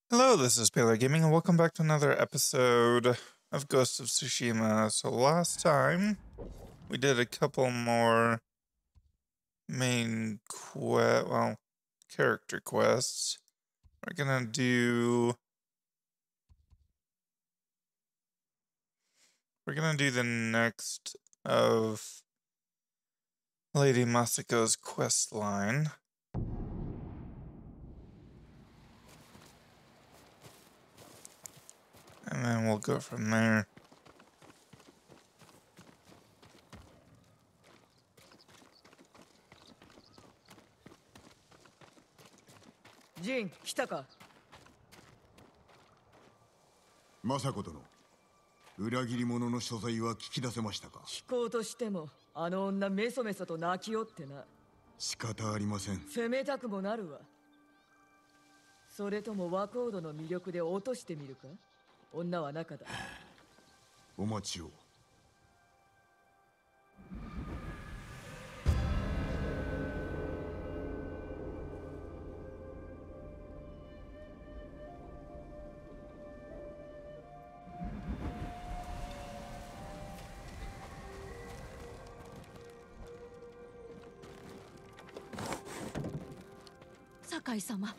Hello, this is Pele Gaming, and welcome back to another episode of Ghost of Tsushima. So last time, we did a couple more character quests. We're gonna do the next of Lady Masako's quest line. And then we'll go from there. Jin, 来たか。 政子殿、裏切り者の所在は聞き出せましたか？ 聞こうとしても、あの女メソメソと泣きよってな。 仕方ありません。 責めたくもなるわ。それとも和コードの魅力で落としてみるか？女は中だ。 お待ちを。 酒井様、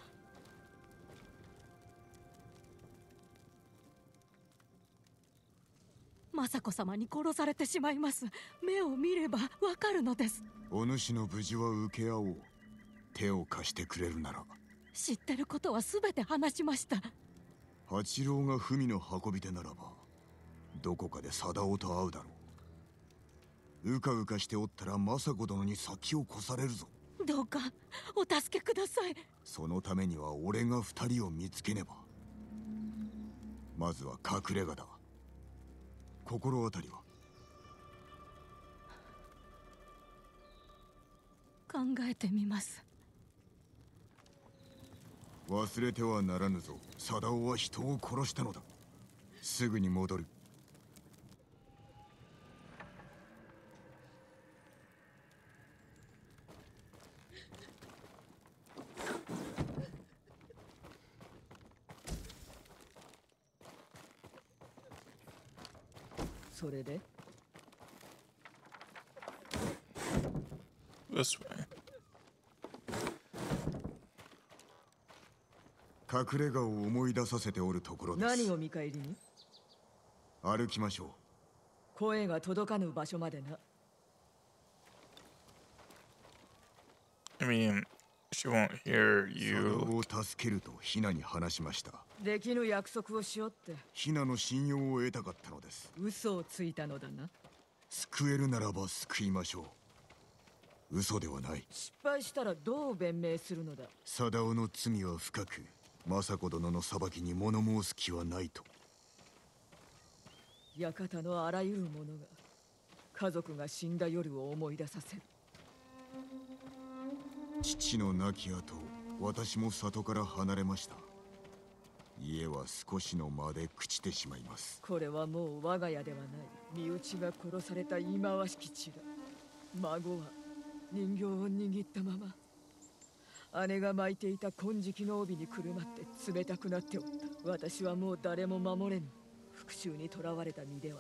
政子様に殺されてしまいます。目を見ればわかるのです。 お主の無事は受け合おう。手を貸してくれるなら。 知ってることは全て話しました。 八郎が文の運び手ならば、どこかで貞夫と会うだろう。うかうかしておったら政子殿に先を越されるぞ。 どうかお助けください。 そのためには俺が二人を見つけねば。まずは隠れ家だ。心当たりは？ 考えてみます。 忘れてはならぬぞ。貞夫は人を殺したのだ。すぐに戻る。 それで This way. 隠れ家を思い出させておるところです。 何を見返りに？ 歩きましょう。 声が届かぬ場所までな。 I mean, she won't hear 貞 you. 夫を助けるとヒナに話しました。 できぬ約束をしよって。 ヒナの信用を得たかったのです。 嘘をついたのだな。 救えるならば救いましょう。嘘ではない。 失敗したらどう弁明するのだ？ 貞夫の罪は深く、政子殿の裁きに物申す気はないと。 館のあらゆるものが家族が死んだ夜を思い出させる。 父の亡き後、私も里から離れました。家は少しの間で朽ちてしまいます。 これはもう我が家ではない。身内が殺された忌まわしき地だ。孫は人形を握ったまま。姉が巻いていた金色の帯にくるまって冷たくなっておった。私はもう誰も守れぬ。復讐に囚われた身では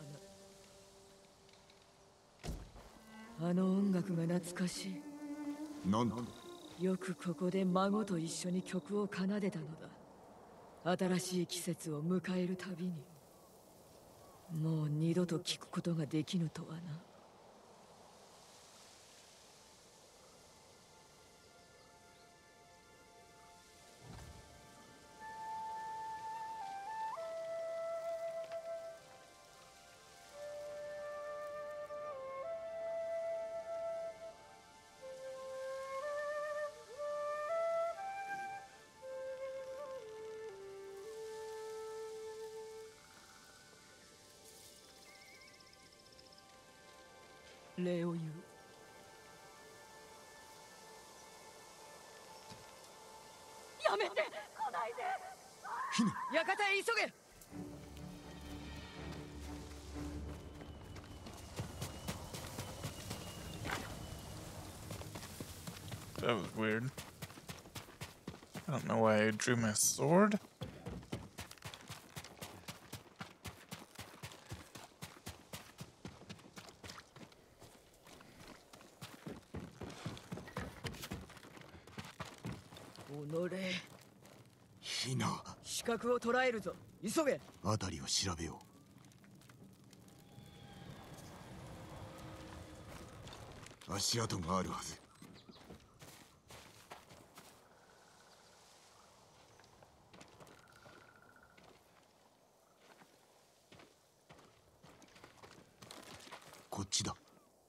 な。あの音楽が懐かしい。 なんと？ よくここで孫と一緒に曲を奏でたのだ。新しい季節を迎えるたびに。もう二度と聞くことができぬとはな。礼を言う。 やめて、来ないで。 ヒナ。 館へ急げ。 That was weird. I don't know why I drew my sword. ヒナ。 死角を捉えるぞ。急げ。 辺りを調べよう。足跡があるはず。こっちだ。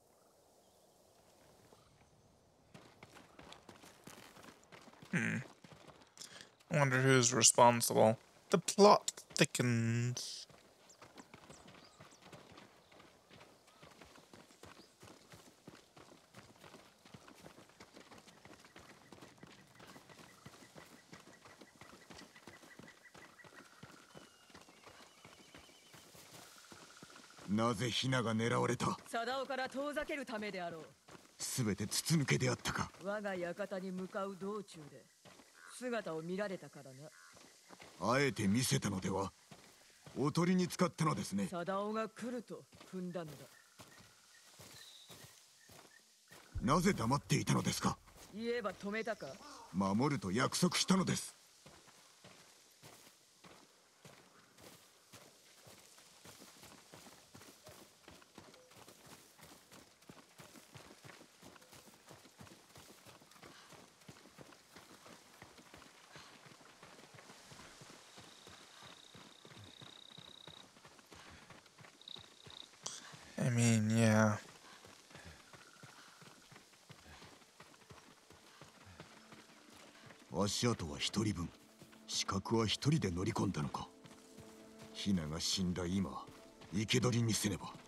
I wonder who's responsible. The plot thickens. なぜヒナが狙われた？ 貞夫から遠ざけるためであろう。 すべて筒抜けであったか。 我が館に向かう道中で姿を見られたからな。 あえて見せたのでは？おとりに使ったのですね。 貞夫が来ると踏んだのだ。 なぜ黙っていたのですか？ 言えば止めたか？ 守ると約束したのです。 I mean, yeah. 足跡は一人分。死角は一人で乗り込んだのか。ヒナが死んだ今、生け捕りにせねば。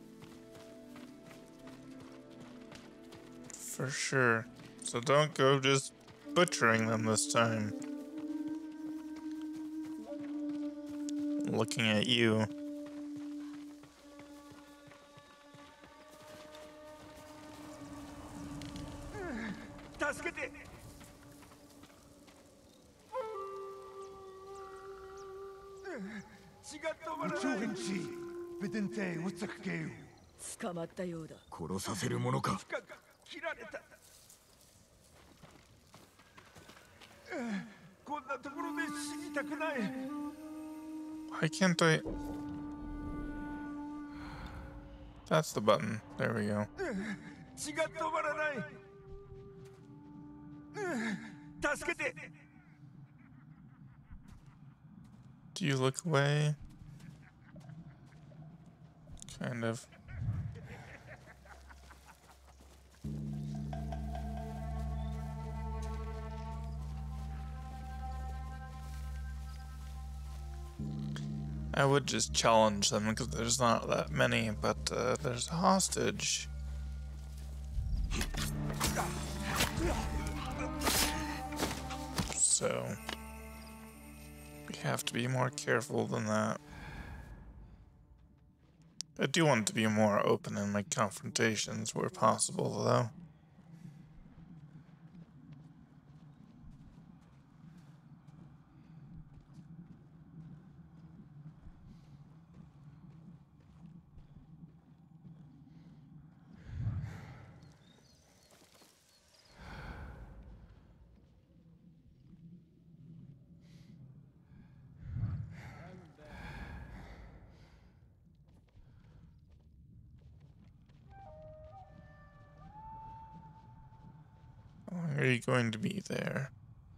For sure. So don't go just butchering them this time. Looking at you. 助けて。血が止まらない。 捕まったようだ。 殺させるものか。 切られた。こんなところで死にたくない。 Why can't I? That's the button. There we go. 血が止まらない。助けて。 Do you look away? Kind of. I would just challenge them because there's not that many, but there's a hostage. So we have to be more careful than that. I do want to be more open in my confrontations where possible, though. How long are you going to be there?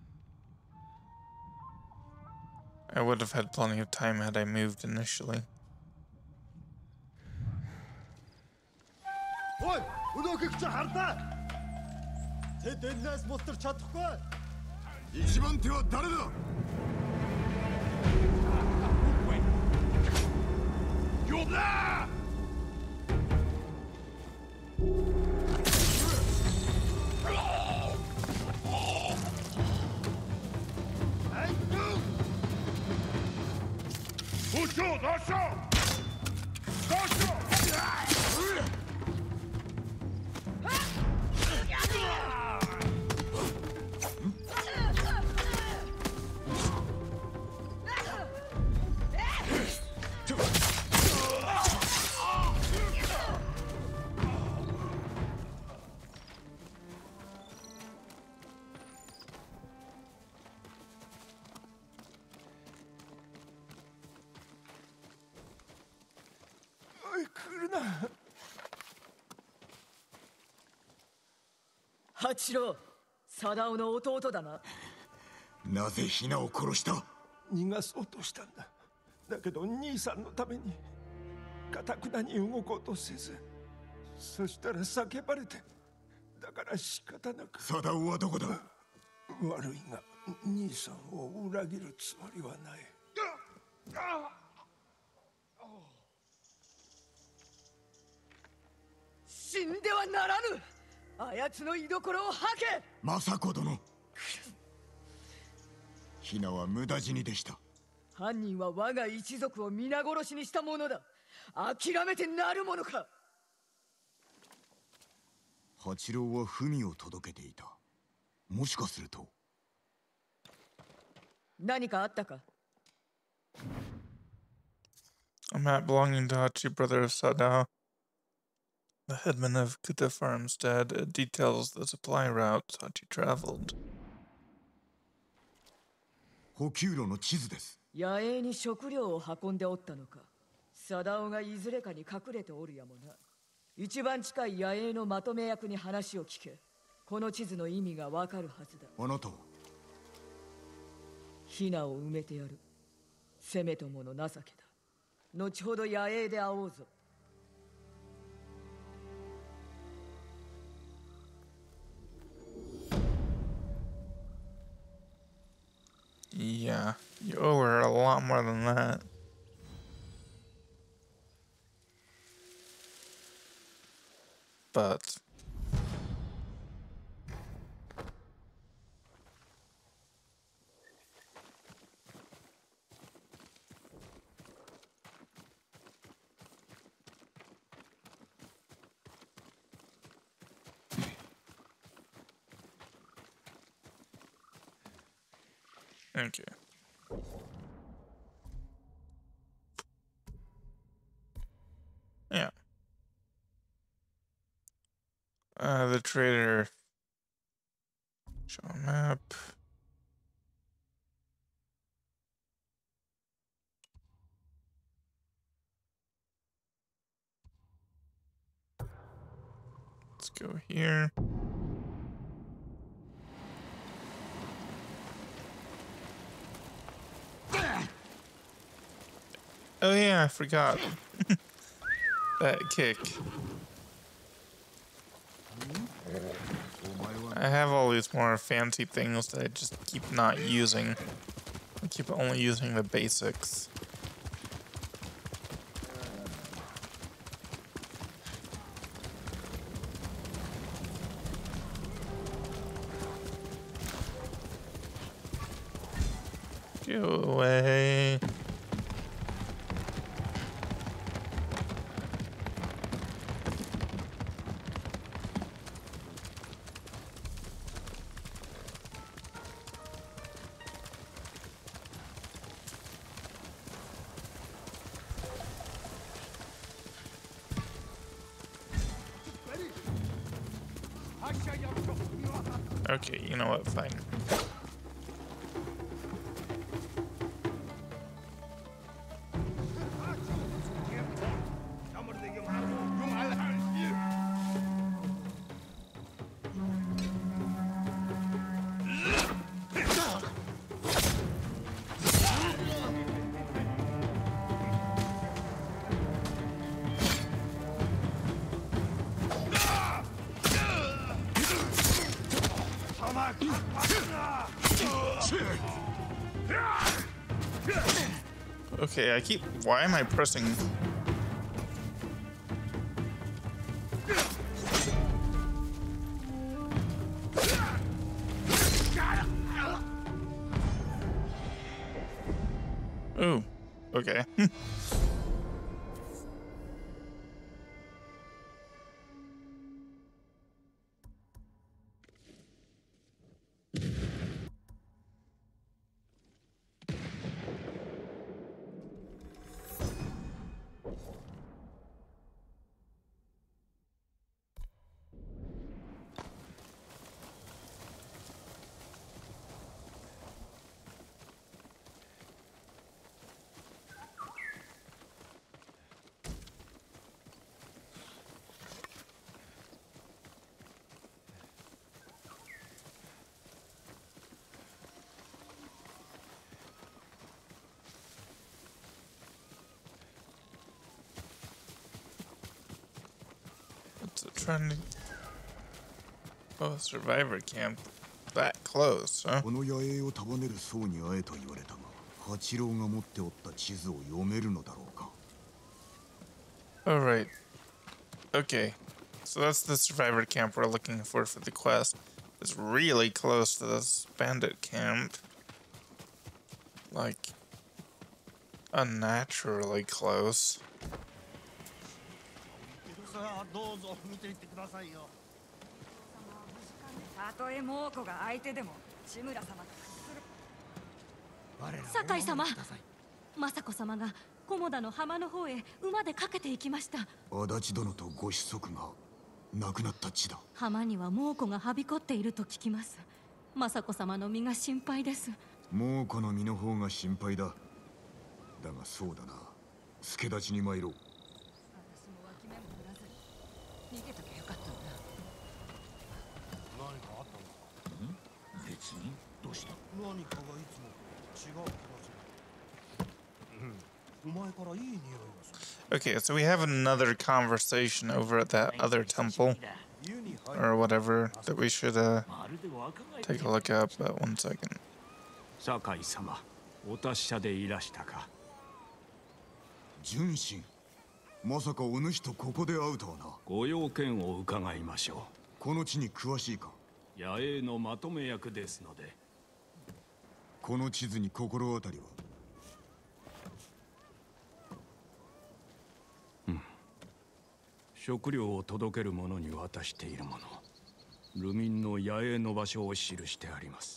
I would have had plenty of time had I moved initially. Ой, өнөөхийг чи хардаа. Тэд энэс мултарч чадахгүй. 一番手は誰だ？ よだ。Пошел, дошел! Дошел! るな。 八郎、貞夫の弟だな。 なぜヒナを殺した？ 逃がそうとしたんだ。だけど兄さんのために堅くなに動こうとせず、そしたら叫ばれて、だから仕方なく。 貞夫はどこだ？ 悪いが兄さんを裏切るつもりはない。 死んではならぬ。あやつの居所を吐け。 政子殿、ヒナは無駄死にでした。 犯人は我が一族を皆殺しにしたものだ。諦めてなるものか。 八郎は文を届けていた。もしかすると。 何かあったか？ A map belonging to Hachi, brother of Sadao, the headman of Kuta Farmstead. It details the supply routes Hachi traveled. 補給路の地図です。 野営に食料を運んでおったのか。貞夫がいずれかに隠れておるやもな。一番近い野営のまとめ役に話を聞け。この地図の意味がわかるはずだ。 あなたは？ ヒナを埋めてやる。せめともの情けだ。後ほど野営で会おうぞ。 Yeah, you owe her a lot more than that. But okay. Yeah. The trader. Show a map. Let's go here. Oh yeah, I forgot. That kick. I have all these more fancy things that I just keep not using. I keep only using the basics. Go away. Okay, you know what? Fine. Okay, I keep... Why am I pressing... Ooh, okay. trying to... Oh, survivor camp. That close, huh? この野営を束ねる僧に会えと言われたが、八郎が持っておった地図を読めるのだろうか。 Alright. Okay. So that's the survivor camp we're looking for the quest. It's really close to this bandit camp. Like, unnaturally close. どうぞ見ていってくださいよ。 たとえ猛虎が相手でも志村様と屈する。 酒井様、政子様が菰田の浜の方へ馬でかけていきました。 足立殿とご子息が亡くなった地だ。 浜には猛虎がはびこっていると聞きます。政子様の身が心配です。 もうこの身の方が心配だ。だがそうだな、助太刀に参ろう。 私も脇目も振らずに逃げときゃよかったんだ。 何かあったのか。別に。どうした。何かがいつも違う気がする。お前からいい匂いがする。 Okay, so we have another conversation over at that other temple. Or whatever that we should take a look at, but 1 second. 酒井様、お達者でいらしたか。 純真、まさかお主とここで会うとはな。 ご用件を伺いましょう。この地に詳しいか。 野営のまとめ役ですので。 この地図に心当たりは。 食料を届ける者に渡しているもの。流民の野営の場所を記してあります。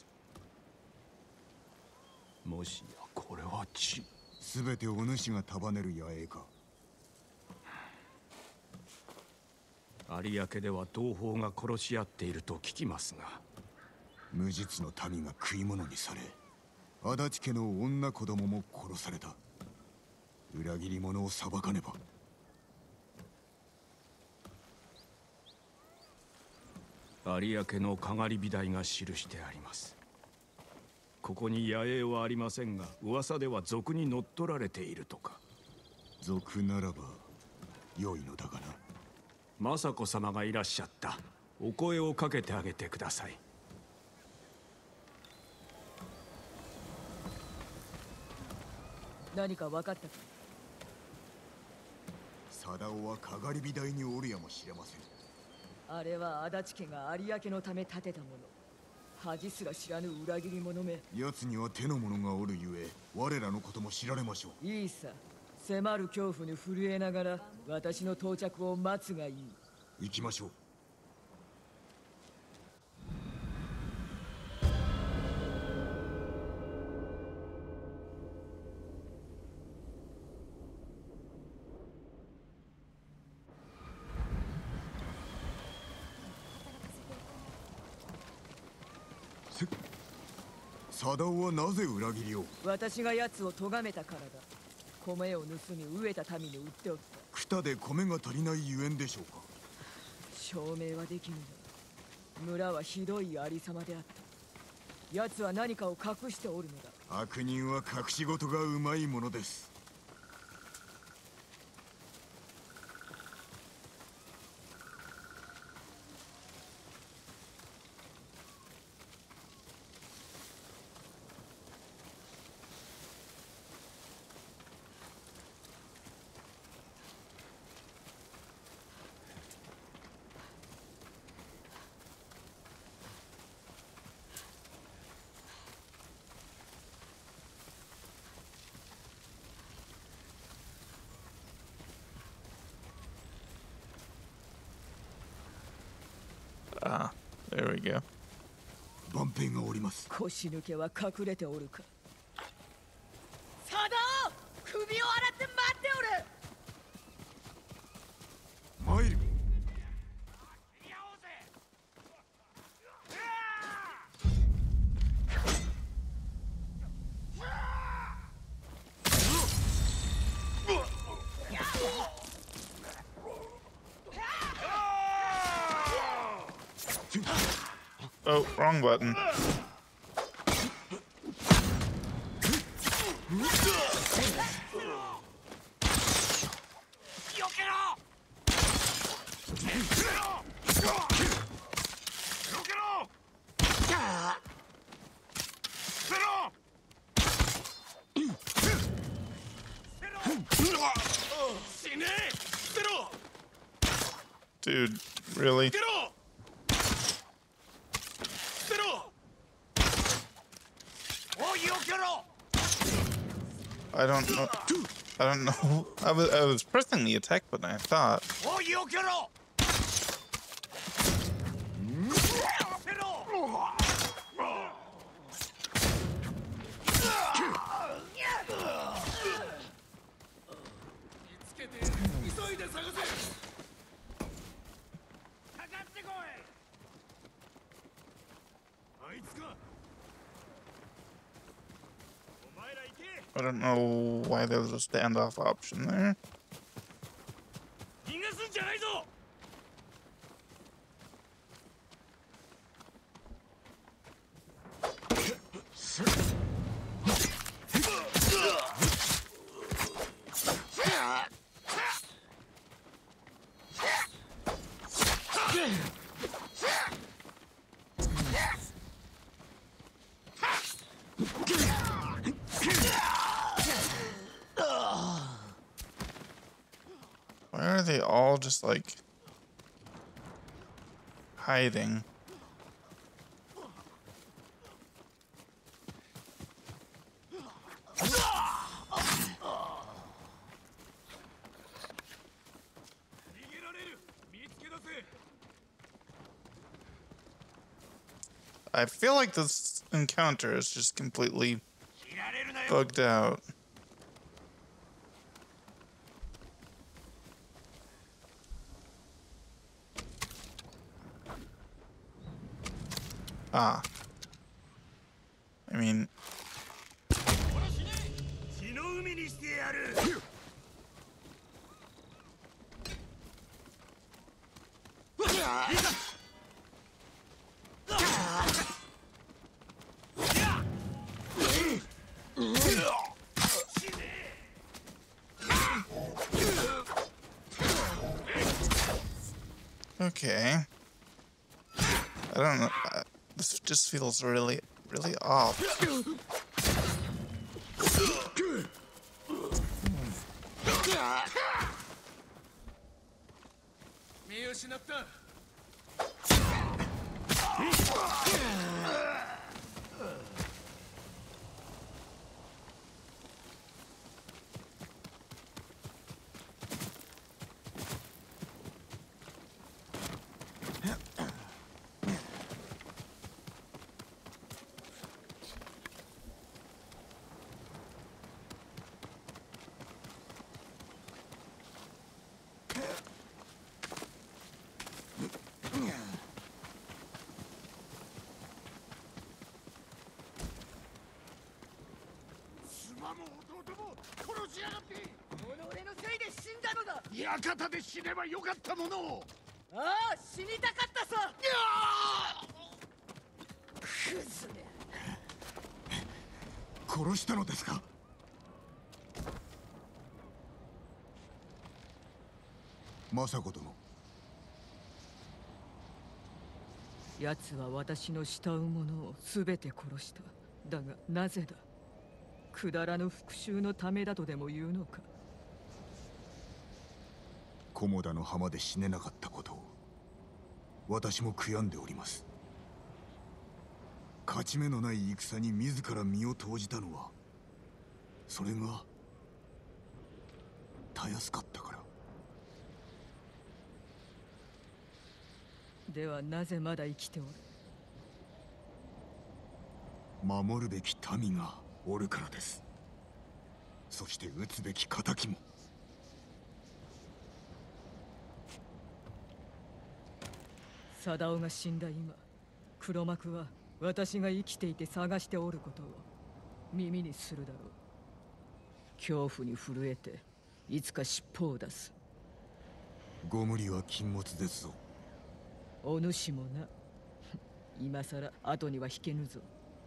もしやこれはすべてお主が束ねる野営か。 有明では同胞が殺し合っていると聞きますが。 無実の民が食い物にされ、足立家の女子供も殺された。裏切り者を裁かねば。 有明のかがり火台が記してあります。ここに野営はありませんが、噂では賊に乗っ取られているとか。 賊ならば良いのだがな。 政子様がいらっしゃった。お声をかけてあげてください。 何か分かったか。 貞夫はかがり火台におるやもしれません。 あれは足立家が有明のため建てたもの。恥すら知らぬ裏切り者め。 奴には手の者がおるゆえ、我らのことも知られましょう。いいさ。迫る恐怖に震えながら私の到着を待つがいい。 行きましょう。貞夫はなぜ裏切りを。 私が奴を咎めたからだ。米を盗み飢えた民に売っておった。 クタで米が足りないゆえんでしょうか。 証明はできぬが、村はひどいありさまであった。奴は何かを隠しておるのだ。 悪人は隠し事がうまいものです。 Ah, there we go. 万兵がおります。 腰抜けは隠れておるか。貞夫、首を洗って待っておる。参る。 Oh, wrong button. Dude, really? I don't know. I don't know. I was pressing the attack button, I thought. I don't know why there was a standoff option there. Why are they all just like hiding? I feel like this encounter is just completely bugged out. Ah. I mean... Okay. I don't know. This just feels really off. 館で死ねばよかったものを。 ああ、死にたかったさ。クズめ。 殺したのですか？政子殿。 奴は私の慕う者を全て殺した。だがなぜだ？くだらぬ復讐のためだとでも言うのか？ 菰田の浜で死ねなかったことを私も悔やんでおります。勝ち目のない戦に自ら身を投じたのはそれがたやすかったから。 ではなぜまだ生きておる？ 守るべき民がおるからです。そして討つべき仇も。 貞夫が死んだ今、黒幕は私が生きていて探しておることを耳にするだろう。恐怖に震えていつか尻尾を出す。 ご無理は禁物ですぞ。 お主もな。今さら後には引けぬぞ。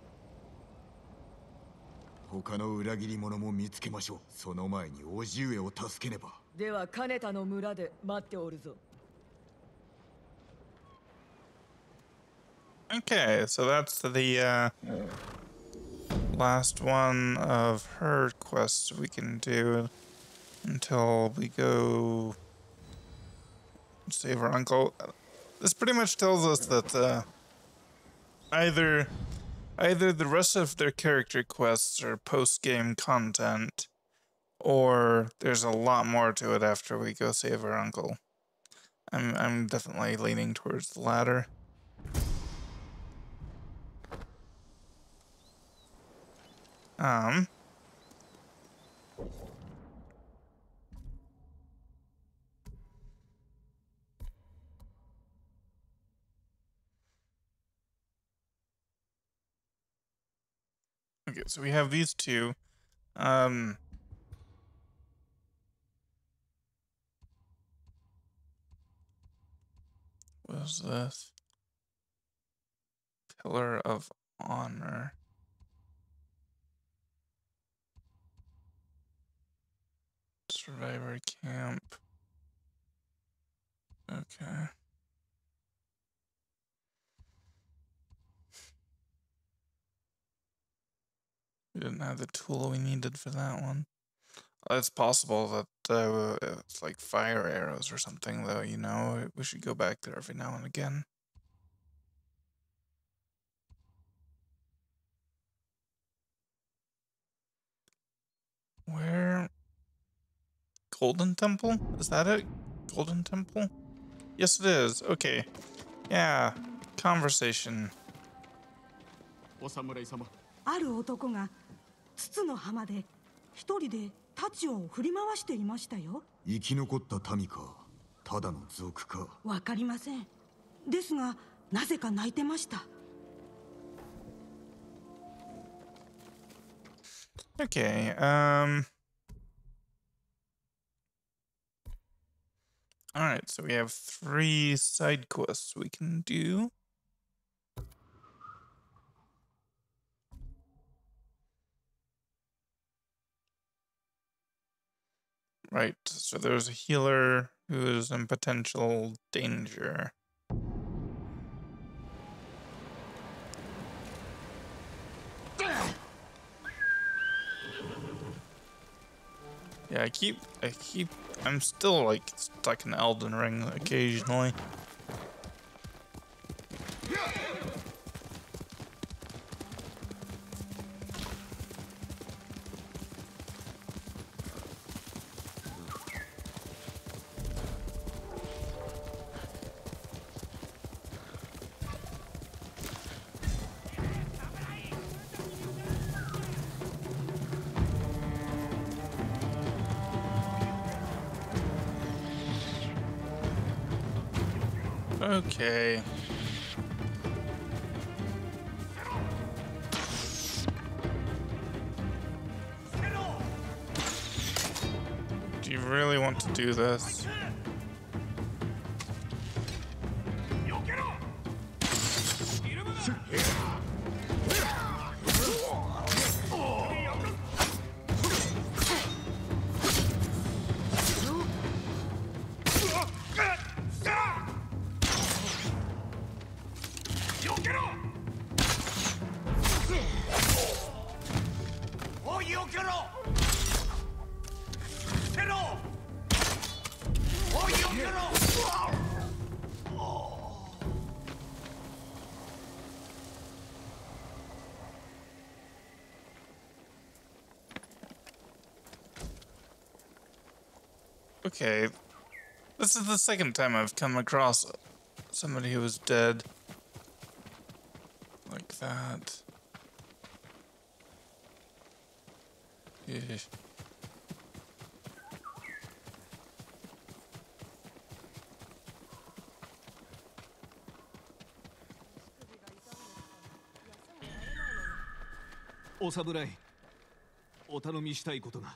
他の裏切り者も見つけましょう。その前に叔父上を助けねば。 では金田の村で待っておるぞ。 Okay, so that's the last one of her quests we can do until we go save her uncle. This pretty much tells us that either the rest of their character quests are post-game content, or there's a lot more to it after we go save her uncle. I'm definitely leaning towards the latter. Okay, so we have these two. What is this? Pillar of Honor. Survivor camp. Okay. We didn't have the tool we needed for that one. It's possible that it's like fire arrows or something, though, you know? We should go back there every now and again. Where? Golden Temple? Is that it? Golden Temple? Yes, it is. Okay. Yeah. Conversation. お侍様。 ある男が筒の浜で一人で太刀を振り回していましたよ。 生き残った民か、ただの賊か。 わかりません。ですがなぜか泣いてました。 Okay, Alright, so we have 3 side quests we can do. Right, so there's a healer who is in potential danger. Yeah, I'm still like stuck in Elden Ring occasionally. Okay. Do you really want to do this? Okay, this is the second time I've come across somebody who was dead. Like that. Eesh. お侍、お頼みしたいことが。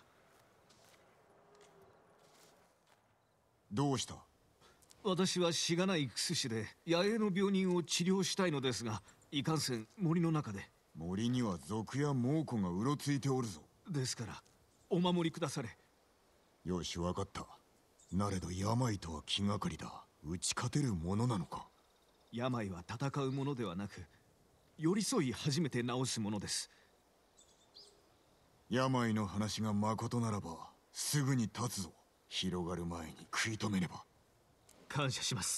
どうした？ 私はしがない薬師で野営の病人を治療したいのですが、いかんせん森の中で。 森には賊や猛虎がうろついておるぞ。 ですからお守りくだされ。 よし、わかった。なれど病とは気がかりだ。打ち勝てるものなのか？ 病は戦うものではなく、寄り添い初めて治すものです。 病の話がまことならばすぐに立つぞ。広がる前に食い止めねば。 感謝します。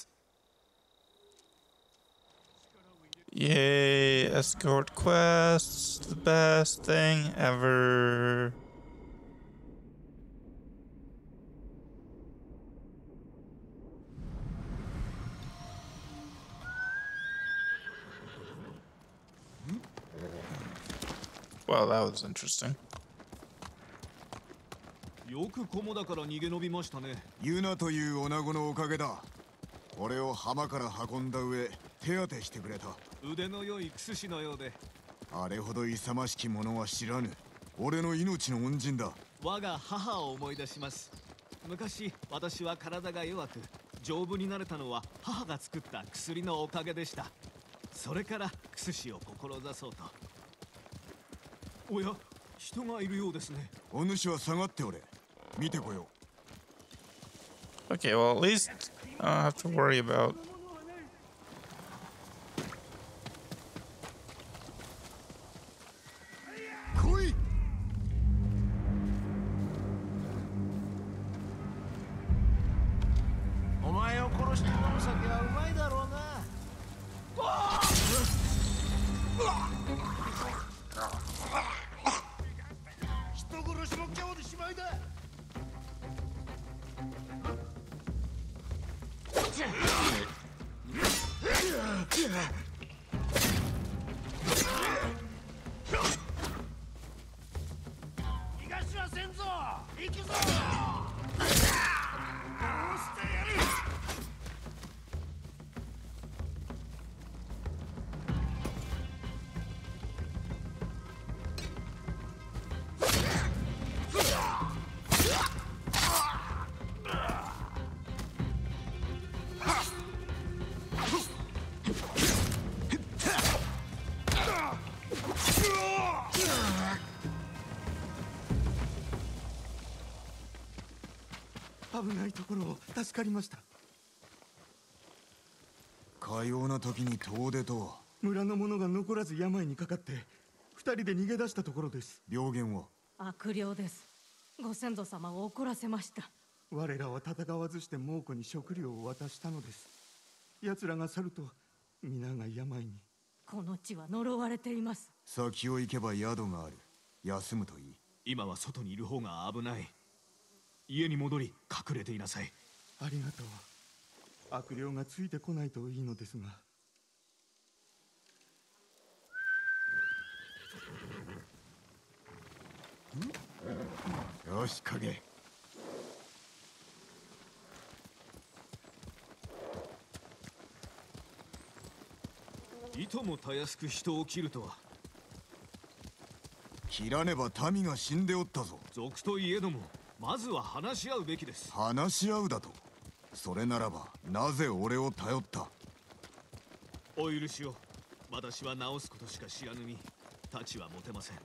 Yay, escort quests, the best thing ever. Well, that was interesting. よく菰田から逃げ延びましたね。 ユナという女子のおかげだ。俺を浜から運んだ上、手当てしてくれた。 腕の良いクス氏のようで。 あれほど勇ましき者は知らぬ。俺の命の恩人だ。 我が母を思い出します。昔私は体が弱く丈夫になれたのは母が作った薬のおかげでした。それからクス氏を志そうと。おや、人がいるようですね。 お主は下がっておれ。見てこよう。Okay, well, at least I don't have to worry about. Koi! お前を殺して飲む酒はうまいだろうな。人殺しも今日でしまいだ。逃がしはせんぞ。行くぞ。どうしてやる。 危ないところを助かりました。 かような時に遠出とは。 村の者が残らず病にかかって二人で逃げ出したところです。 病原は悪霊です。ご先祖様を怒らせました。 我らは戦わずして猛虎に食料を渡したのです。奴らが去ると皆が病に。 この地は呪われています。 先を行けば宿がある。休むといい。 今は外にいる方が危ない。家に戻り隠れていなさい。ありがとう。悪霊がついてこないといいのですが。 よし、影。 いともたやすく人を切るとは。 切らねば民が死んでおったぞ。 賊といえどもまずは話し合うべきです。 話し合うだと。それならばなぜ俺を頼った。 お許しを。私は直すことしか知らぬ身。太刀は持てません。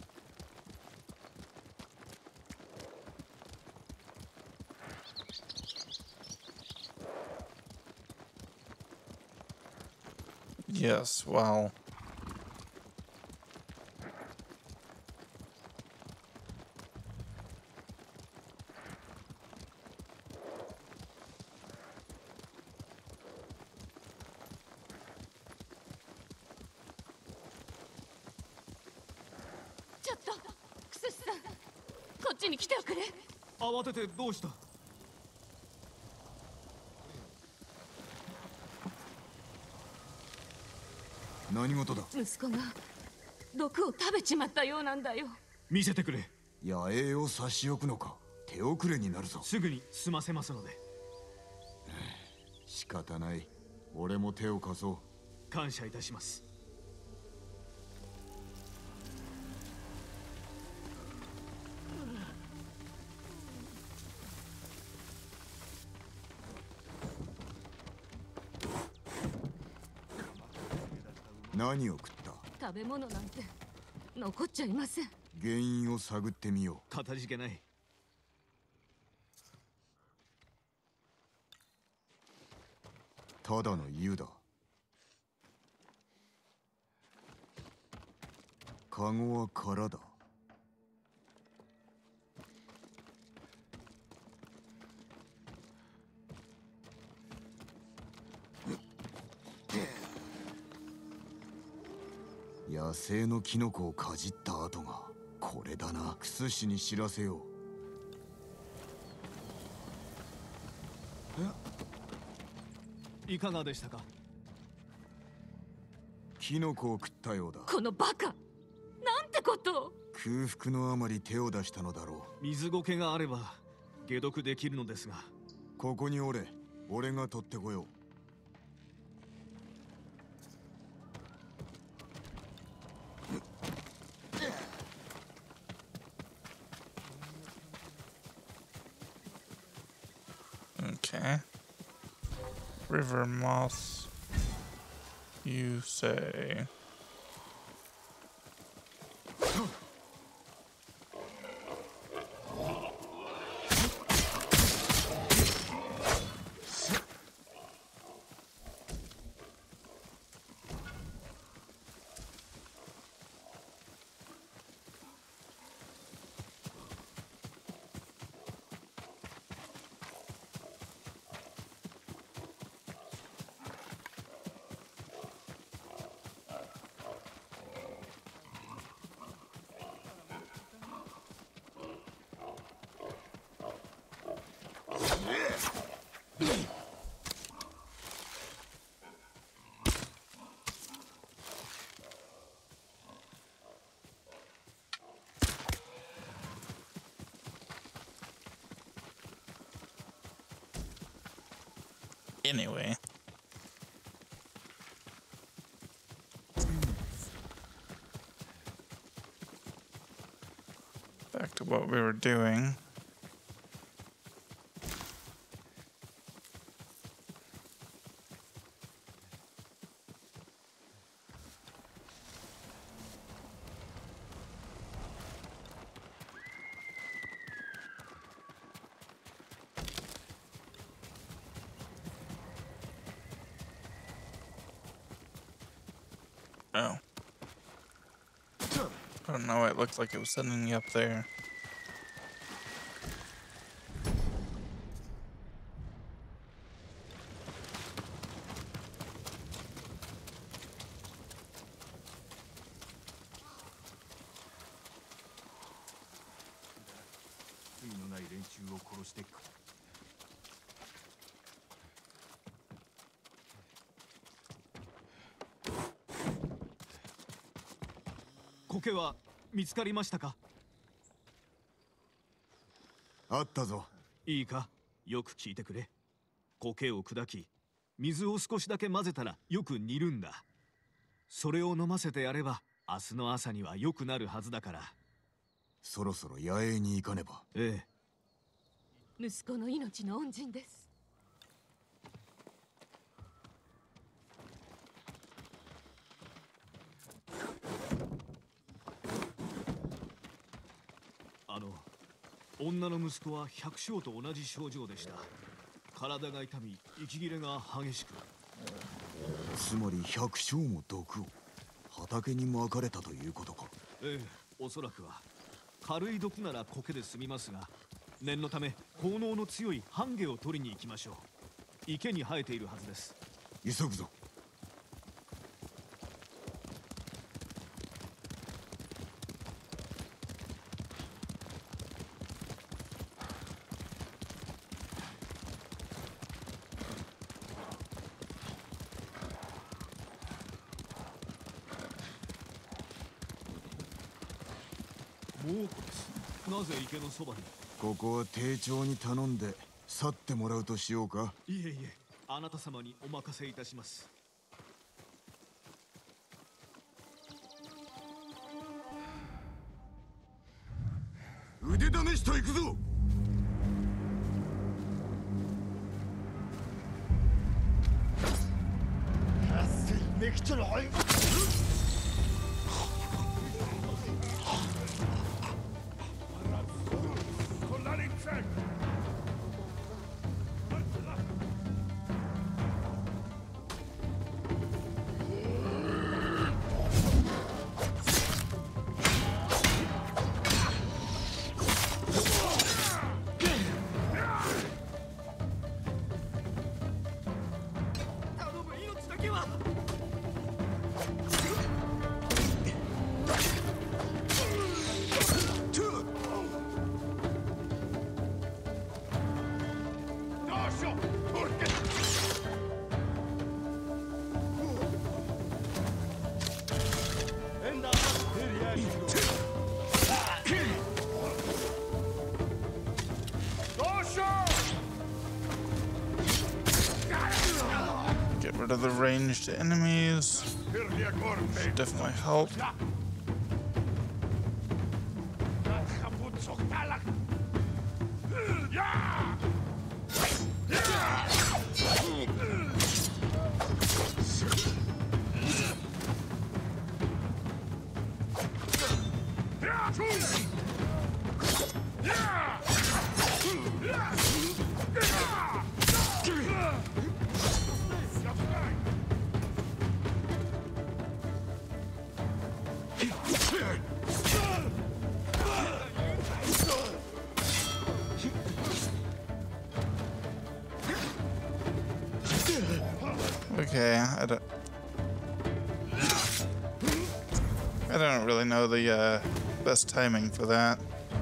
Yes, well. Close. 慌ててどうした。 何事だ。 息子が毒を食べちまったようなんだよ。 見せてくれ。 野営を差し置くのか。手遅れになるぞ。 すぐに済ませますので。 仕方ない。俺も手を貸そう。 感謝いたします。 何を食った。 食べ物なんて残っちゃいません。 原因を探ってみよう。かたじけない。 ただの湯だ。 カゴは空だ。野生のキノコをかじった跡がこれだな。クスシに知らせよう。いかがでしたか？ キノコを食ったようだ。 このバカ、なんてことを。 空腹のあまり手を出したのだろう。水苔があれば解毒できるのですが。 ここにおれ。俺が取ってこよう。 Okay. River moth, you say. Anyway. Back to what we were doing. Oh. I don't know, it looked like it was sending me up there. 苔は見つかりましたか？ あったぞ。 いいか、よく聞いてくれ。苔を砕き、水を少しだけ混ぜたらよく煮るんだ。それを飲ませてやれば明日の朝には良くなるはずだから。 そろそろ野営に行かねば。 ええ。息子の命の恩人です。 女の息子は百姓と同じ症状でした。体が痛み、息切れが激しく。 つまり百姓も毒を畑にまかれたということか。 ええ、おそらくは。軽い毒なら苔で済みますが、念のため効能の強い半毛を取りに行きましょう。池に生えているはずです。 急ぐぞ。 猛虎です。なぜ池のそばに？ ここは丁重に頼んで去ってもらうとしようか。 いえいえ、あなた様にお任せいたします。 腕試しと行くぞ。 of the ranged enemies. Should definitely help. Okay, I don't really know the best timing for that.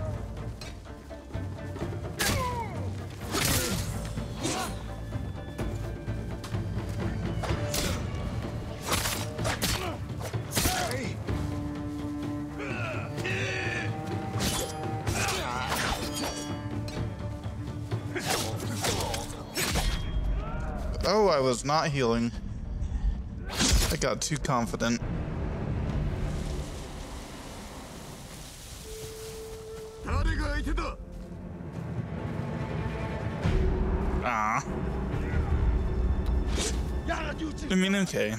Oh, I was not healing. I got too confident. Ah. I mean, okay.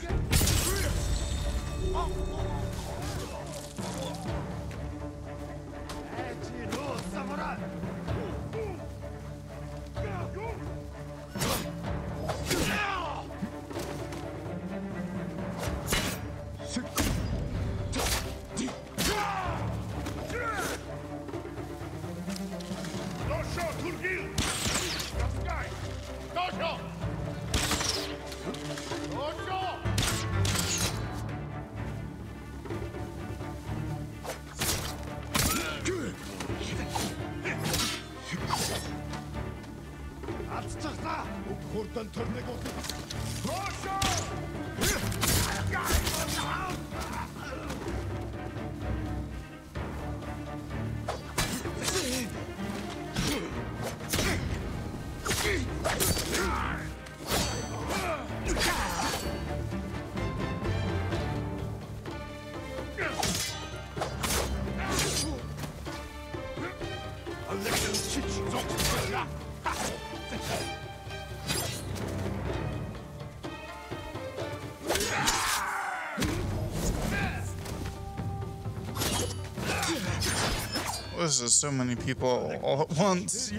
This is so many people all at once.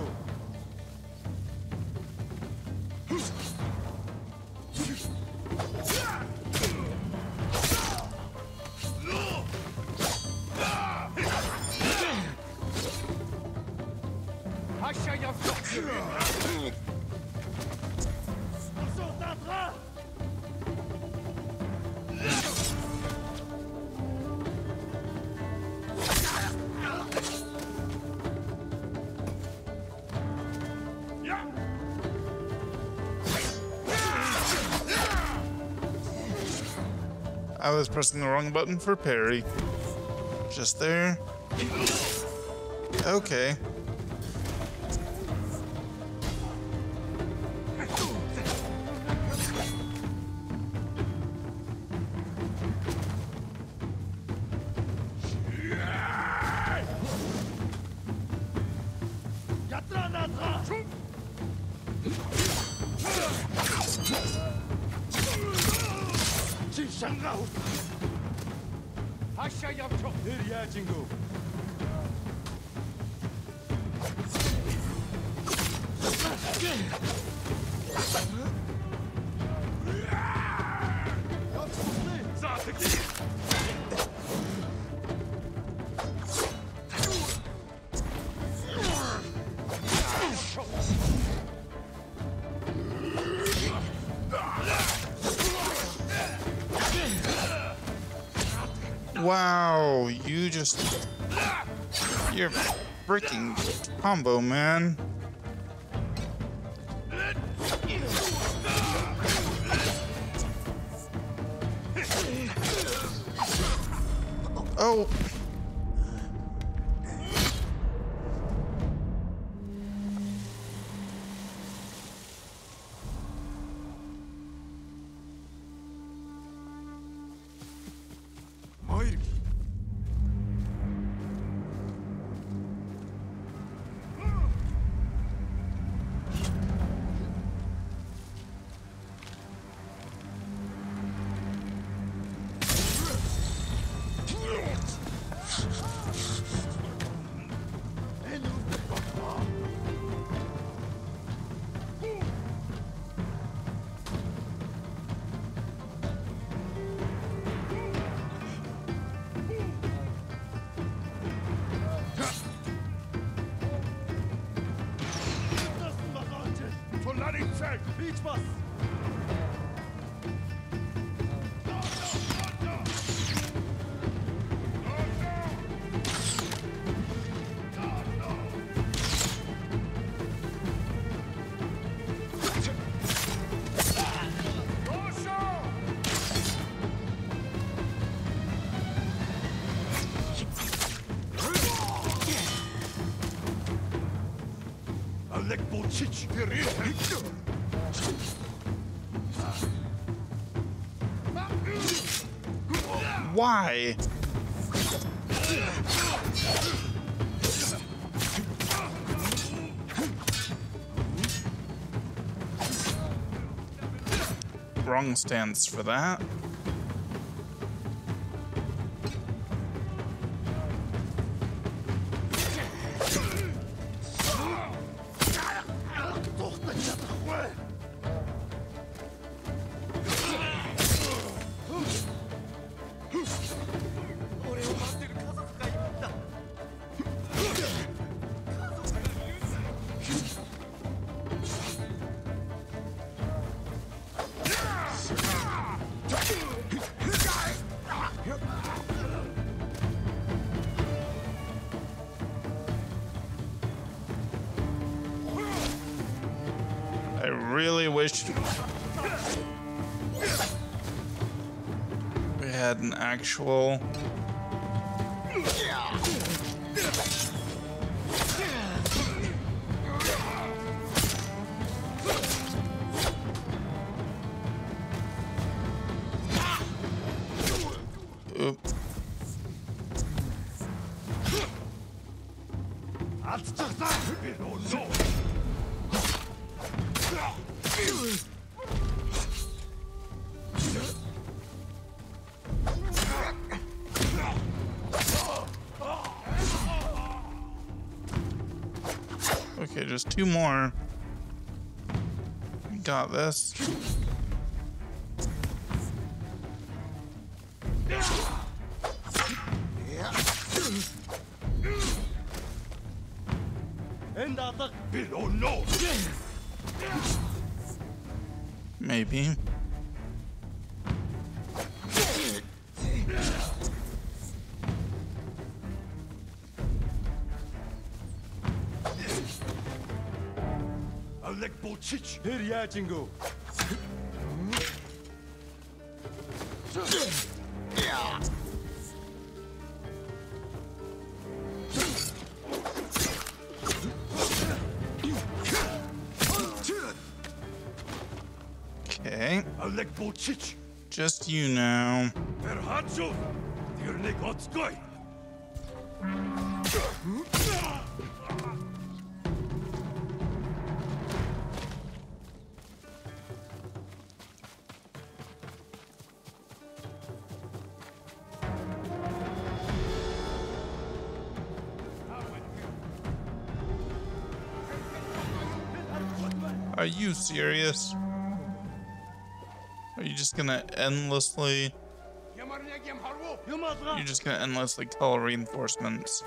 I was pressing the wrong button for parry. Just there. Okay. Wow, you're freaking combo, man. Oh. Why? Wrong stance for that. I really wish we had an actual Oops. Okay, just two more. We got this. Maybe. Okay. Just you now. Are you serious? Are you just gonna endlessly... You're just gonna endlessly call reinforcements.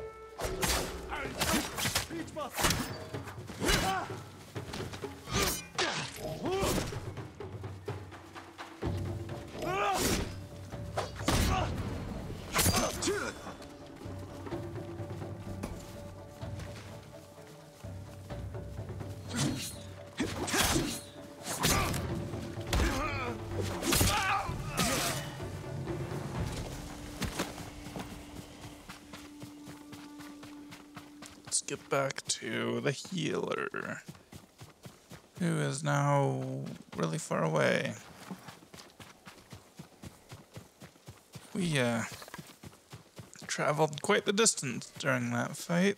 Let's get back to the healer, who is now really far away. We traveled quite the distance during that fight.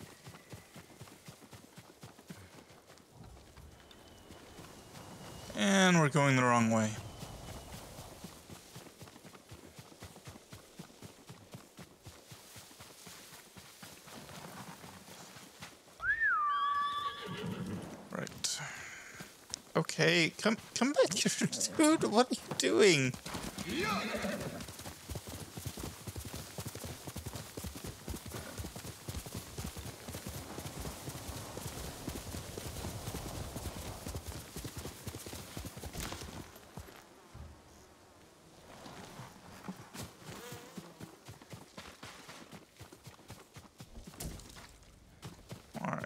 And we're going the wrong way. Right. Okay, come back here, dude. What are you doing?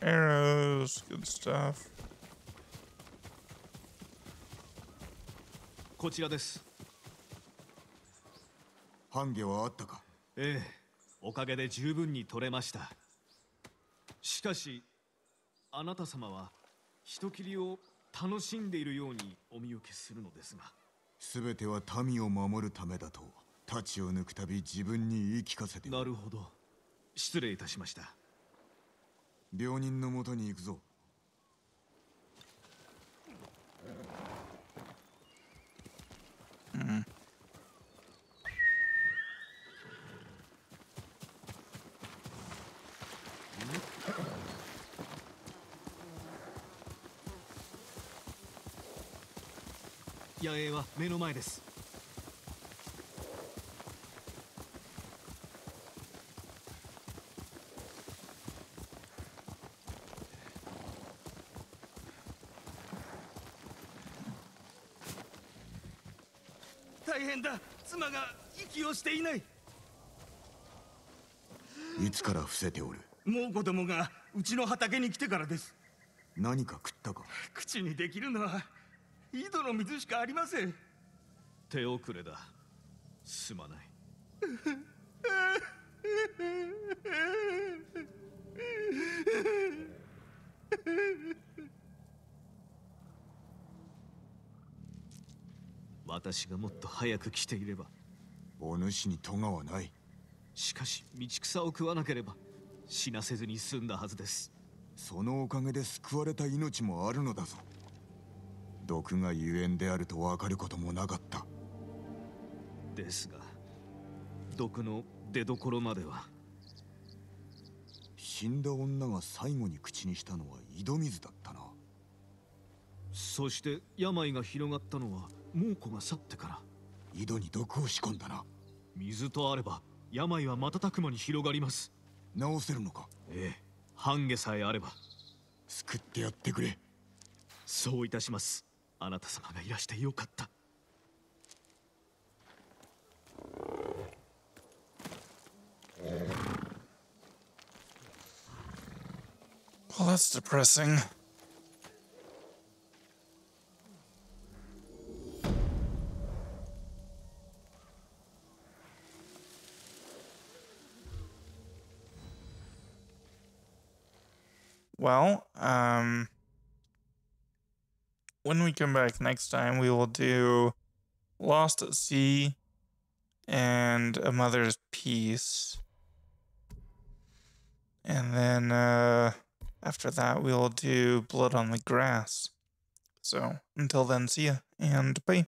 arrows, good stuff. こちらです。 半下はあったか？ ええ、おかげで十分に取れました。しかし、あなた様は人斬りを楽しんでいるようにお見受けするのですが。 全ては民を守るためだと、太刀を抜くたび自分に言い聞かせて。 なるほど。失礼いたしました。 病人のもとに行くぞ。 野営は目の前です。 大変だ、妻が息をしていない。 いつから伏せておる？ もう子供がうちの畑に来てからです。 何か食ったか？ 口にできるのは井戸の水しかありません。 手遅れだ。すまない。私がもっと早く来ていれば。 お主に咎はない。 しかし道草を食わなければ死なせずに済んだはずです。 そのおかげで救われた命もあるのだぞ。毒がゆえんであると分かることもなかった。 ですが、毒の出どころまでは。 死んだ女が最後に口にしたのは井戸水だったな。 そして病が広がったのは猛虎が去ってから。 井戸に毒を仕込んだな。 水とあれば病は瞬く間に広がります。 治せるのか？ ええ、半下さえあれば。 救ってやってくれ。 そういたします。あなた様がいらしてよかった。 Well, that's depressing. Well, when we come back next time, we will do Lost at Sea and A Mother's Peace. And then, after that, we'll do Blood on the Grass. So, until then, see ya, and bye.